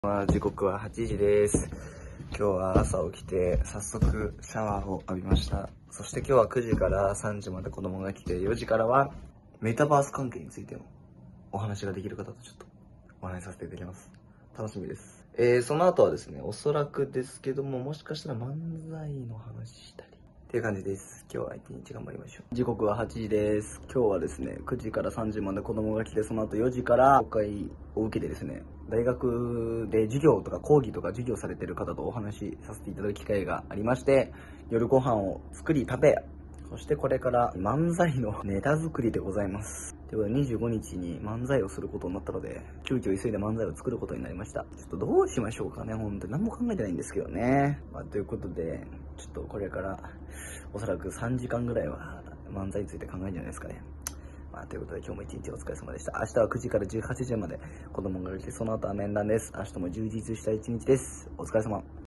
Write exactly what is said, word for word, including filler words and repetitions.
まあ、時刻ははちじです。今日は朝起きて早速シャワーを浴びました。そして今日はくじからさんじまで子供が来て、よじからはメタバース関係についてのお話ができる方とちょっとお話しさせていただきます。楽しみです。えー、その後はですね、おそらくですけども、もしかしたら漫才の話したりっていう感じです。今日は一日頑張りましょう。時刻ははちじです。今日はですね、くじからさんじまで子供が来て、その後よじから公開を受けてですね、大学で授業とか講義とか授業されてる方とお話しさせていただく機会がありまして、夜ご飯を作り食べ、そしてこれから漫才のネタ作りでございます。ということでにじゅうごにちに漫才をすることになったので、急遽急いで漫才を作ることになりました。ちょっとどうしましょうかね、ほんと何も考えてないんですけどね。まあ、ということで、ちょっとこれからおそらくさんじかんぐらいは漫才について考えるんじゃないですかね。まあ、ということで今日も一日お疲れ様でした。明日はくじからじゅうはちじまで子供が来て、その後は面談です。明日も充実した一日です。お疲れ様。